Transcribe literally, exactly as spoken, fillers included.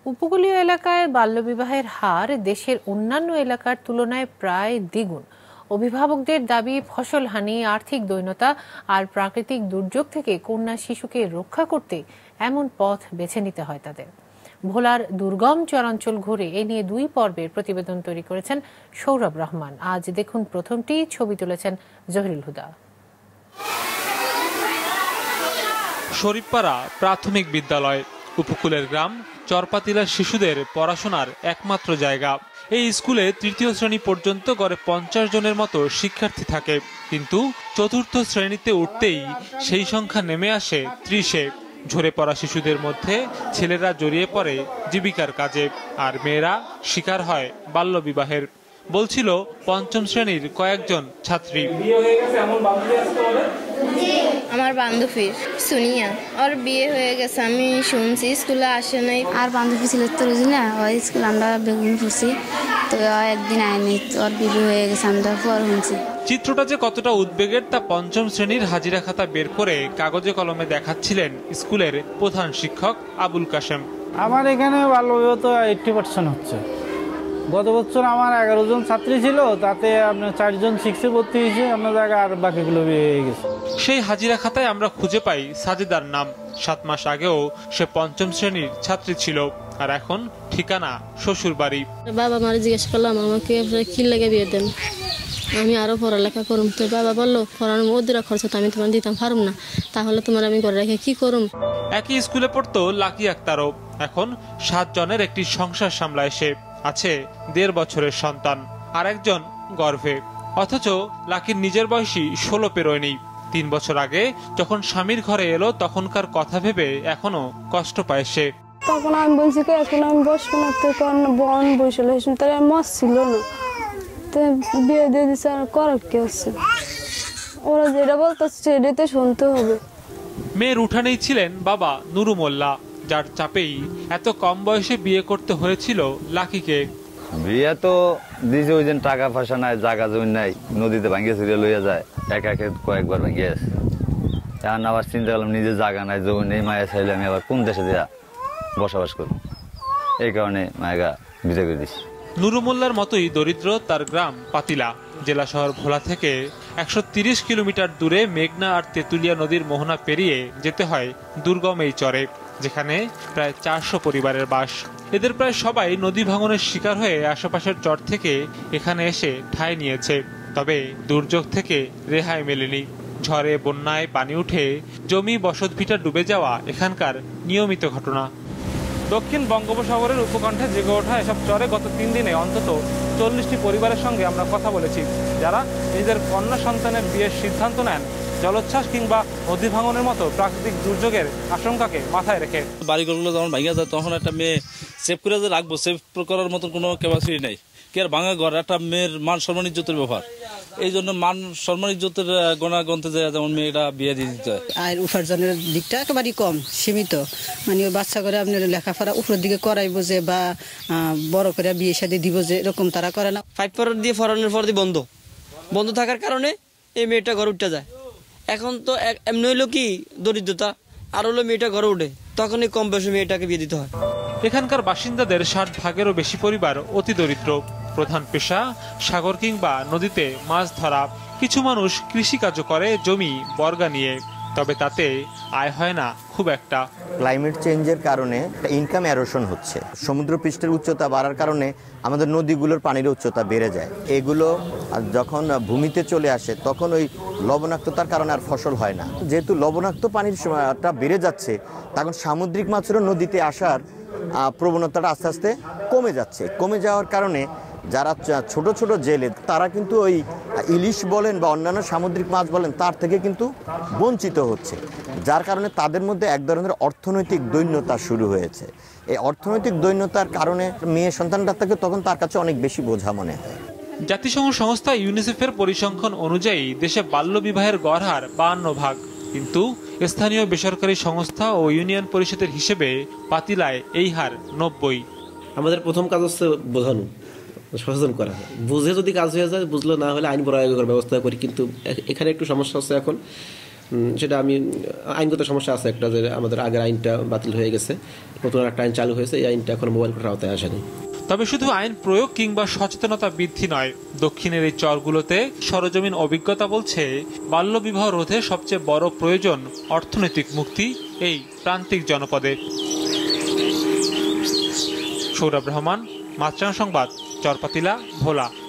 উপকূলীয় এলাকায় বাল্যবিবাহের হার দেশের অন্যান্য এলাকার তুলনায় প্রায় দ্বিগুণ। অভিভাবকদের দাবি, ফসলহানি, আর্থিক দৈন্যতা আর প্রাকৃতিক দুর্যোগ থেকে কন্যা শিশুকে রক্ষা করতে এমন পথ বেছে নিতে হয় তাদের। ভোলার দুর্গম চরাঞ্চল ঘুরে এ নিয়ে দুই পর্বের প্রতিবেদন তৈরি করেছেন সৌরভ রহমান। আজ দেখুন প্রথমটি, ছবি তুলেছেন জহিরুল হুদা। শরীফপাড়া প্রাথমিক বিদ্যালয় উপকূলের গ্রাম চরপাতিলার শিশুদের পড়াশোনার একমাত্র জায়গা। এই স্কুলে তৃতীয় শ্রেণী পর্যন্ত গড়ে পঞ্চাশ জনের মতো শিক্ষার্থী থাকে, কিন্তু চতুর্থ শ্রেণীতে উঠতেই সেই সংখ্যা নেমে আসে ত্রিশে। ঝরে পড়া শিশুদের মধ্যে ছেলেরা জড়িয়ে পড়ে জীবিকার কাজে, আর মেয়েরা শিকার হয় বাল্যবিবাহের, বলছিল পঞ্চম শ্রেণীর কয়েকজন ছাত্রী। আমার বান্ধবীর সুনিয়া, ওর বিয়ে হয়ে গেছে, আমি শুনছি, স্কুলে আসে নাই। আর বান্ধবী ছিল তো না, ওই স্কুল আমরা বেগুন পড়ছি, তো একদিন আয়নি, ওর বিয়ে হয়ে গেছে, আমরা পর শুনছি। চিত্রটা যে কতটা উদ্বেগের তা পঞ্চম শ্রেণীর হাজিরা খাতা বের করে কাগজে কলমে দেখাচ্ছিলেন স্কুলের প্রধান শিক্ষক আবুল কাশেম। আমার এখানে বাল্যবিবাহ তো এইট্টি পার্সেন্ট হচ্ছে। গত বছর আমার এগারো জন ছাত্রী ছিল, তাতে আপনার চারজন সিক্সে ভর্তি হয়েছে, আপনার জায়গায় আর বাকিগুলো বিয়ে হয়ে গেছে। সেই হাজিরা খাতায় আমরা খুঁজে পাই সাজেদার নাম। সাত মাস আগেও সে পঞ্চম শ্রেণীর ছাত্রী ছিল, আর এখন ঠিকানা শ্বশুর বাড়ি। বাবা মারা জিজ্ঞেস করলাম আমাকে কি লেগে বিয়ে দেন, আমি আরো পড়ালেখা করুম। তো বাবা বললো পড়ানোর মধ্যে খরচ তো আমি তোমার দিতাম পারুম না, তাহলে তোমার আমি করে রেখে কি করুম। একই স্কুলে পড়তো লাকি আক্তারও। এখন সাত জনের একটি সংসার সামলায় সে। আছে দেড় বছরের সন্তান, আর একজন গর্ভে। অথচ লাকির নিজের বয়সী ষোলো পেরোয়নি। তিন বছর আগে যখন স্বামীর ঘরে এলো, তখনকার কথা ভেবে এখনো কষ্ট পায় সে। তখন আমি বলছি কি এখন আমি বসবো না, তখন বোন বসে তার মাছ ছিল না, তো বিয়ে দিয়ে দিচ্ছে। আর করার কি হচ্ছে, ওরা যেটা বলতেছে সেটাতে শুনতে হবে। মেয়ের উঠানেই ছিলেন বাবা নুরু মোল্লা, যার চাপেই এত কম বয়সে বিয়ে করতে হয়েছিল লাকিকে। বিয়ে তো দিয়েছে, ওই দিন টাকা পয়সা নাই, জায়গা জমি নাই, নদীতে ভাঙিয়ে চুরিয়ে লইয়া যায়, একা একে কয়েকবার ভাঙিয়ে আছে। এখন আবার চিন্তা করলাম নিজের জায়গা নাই, জমি নেই, মায়া চাইলে আমি আবার কোন দেশে দেয়া বসবাস করব, এই কারণে মায়েরা বিয়ে করে দিচ্ছি। নুরু মোল্লার মতোই দরিদ্র তার গ্রাম পাতিলা। জেলা শহর ভোলা থেকে একশো তিরিশ কিলোমিটার দূরে মেঘনা আর তেঁতুলিয়া নদীর মোহনা পেরিয়ে যেতে হয় দুর্গম এই চরে, যেখানে প্রায় চারশো পরিবারের বাস। এদের প্রায় সবাই নদী ভাঙনের শিকার হয়ে আশেপাশের চর থেকে এখানে এসে ঠাঁই নিয়েছে। তবে দুর্যোগ থেকে রেহাই মেলেনি। ঝড়ে বন্যায় পানি উঠে জমি বসতভিটা ডুবে যাওয়া এখানকার নিয়মিত ঘটনা। দক্ষিণ বঙ্গোপসাগরের উপকণ্ঠে জেগে ওঠা এসব চরে গত তিন দিনে অন্তত চল্লিশটি পরিবারের সঙ্গে আমরা কথা বলেছি, যারা নিজেদের কন্যা সন্তানের বিয়ের সিদ্ধান্ত নেন জলোচ্ছ্বাস কিংবা নদী ভাঙনের মতো প্রাকৃতিক দুর্যোগের আশঙ্কাকে মাথায় রেখে। বাড়িঘরগুলো যখন ভাঙিয়া যায় তখন একটা মেয়ে সেভ করে যে রাখবো, সেভ করার মতো কোনো ক্যাপাসিটি নেই। কি আর ভাঙা ঘর, একটা মেয়ের মান সম্মান ইজ্জতের ব্যাপার, এই জন্য মান সম্মান ইজ্জতের গণা গন্তে যায়, যেমন মেয়েটা বিয়ে দিয়ে দিতে হয়। আর উপার্জনের দিকটা একেবারেই কম, সীমিত। মানে বাচ্চা করে আপনার লেখাপড়া উপরের দিকে করাইবো যে, বা বড় করে বিয়ে শাদী দিব যে, এরকম তারা করে না। ফাইভ পর দিয়ে ফরানোর পর দিয়ে বন্ধ বন্ধ থাকার কারণে এই মেয়েটা ঘরে উঠতে যায়। এখন তো এমনি হইলো কি দরিদ্রতা, আর হলো মেয়েটা ঘরে উঠে, তখনই কম বয়সে মেয়েটাকে বিয়ে দিতে হয়। এখানকার বাসিন্দাদের ষাট ভাগেরও বেশি পরিবার অতি দরিদ্র। প্রধান পেশা সাগর কিংবা নদীতে মাছ ধরা। কিছু মানুষ কৃষিকাজও করে জমি বর্গা নিয়ে, তবে তাতে আয় হয় না খুব একটা। ক্লাইমেট চেঞ্জের কারণে ইনকাম এরোশন হচ্ছে। সমুদ্রপৃষ্ঠের উচ্চতা বাড়ার কারণে আমাদের নদীগুলোর পানির উচ্চতা বেড়ে যায়। এগুলো যখন ভূমিতে চলে আসে তখন ওই লবণাক্ততার কারণে আর ফসল হয় না। যেহেতু লবণাক্ত পানিরটা বেড়ে যাচ্ছে, তখন সামুদ্রিক মাছেরও নদীতে আসার প্রবণতাটা আস্তে আস্তে কমে যাচ্ছে। কমে যাওয়ার কারণে যারা ছোট ছোট জেলে, তারা কিন্তু ওই ইলিশ বলেন বা অন্যান্য সামুদ্রিক মাছ বলেন, তার থেকে কিন্তু বঞ্চিত হচ্ছে, যার কারণে তাদের মধ্যে এক ধরনের অর্থনৈতিক দৈন্যতা শুরু হয়েছে। এই অর্থনৈতিক দৈন্যতার কারণে মেয়ে সন্তানটা থেকে তখন তার কাছে অনেক বেশি বোঝা মনে হয়। জাতিসংঘ সংস্থা ইউনিসেফের পরিসংখ্যান অনুযায়ী দেশে বাল্যবিবাহের গড় হার বাহান্ন ভাগ, কিন্তু স্থানীয় বেসরকারি সংস্থা ও ইউনিয়ন পরিষদের হিসেবে পাতিলায় এই হার নব্বই। আমাদের প্রথম কাজ হচ্ছে বোঝানো, সচেতন করা। বুঝে যদি কাজ হয়ে যায়, বুঝলো না হলে আইন প্রয়োগের ব্যবস্থা করি। কিন্তু এখানে একটু সমস্যা হচ্ছে, এখন সেটা আমি আইনগত সমস্যা আছে একটা, যে আমাদের আগের আইনটা বাতিল হয়ে গেছে, নতুন একটা আইন চালু হয়েছে, এই আইনটা এখন মোবাইল কোর্টের আওতায় আসেনি। তবে শুধু আইন প্রয়োগ কিংবা সচেতনতা বৃদ্ধি নয়, দক্ষিণের এই চরগুলোতে সরজমিন অভিজ্ঞতা বলছে বাল্যবিবাহ রোধে সবচেয়ে বড় প্রয়োজন অর্থনৈতিক মুক্তি এই প্রান্তিক জনপদে। সৌরভ রহমান, মাছরাঙা সংবাদ, চরপাতিলা, ভোলা।